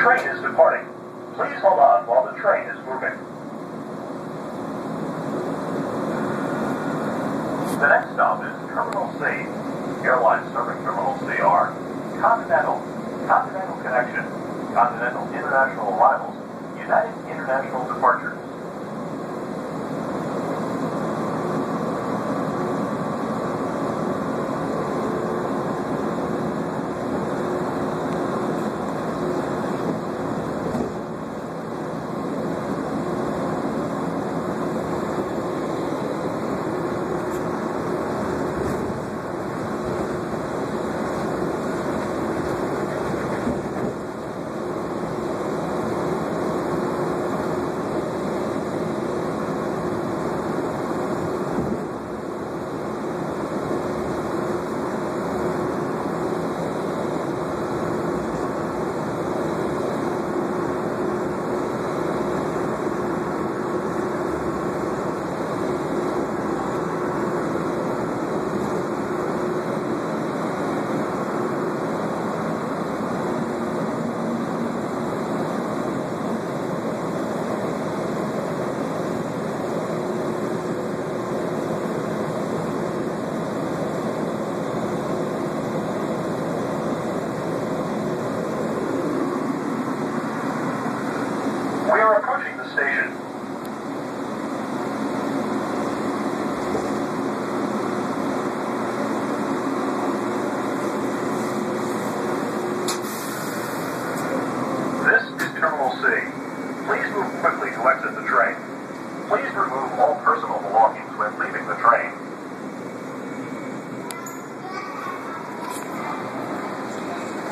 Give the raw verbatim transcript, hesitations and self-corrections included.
train is departing. Please hold on while the train is moving. The next stop is Terminal C. Airlines serving Terminal C are Continental, Continental Connection, Continental International Arrivals, United International Departure.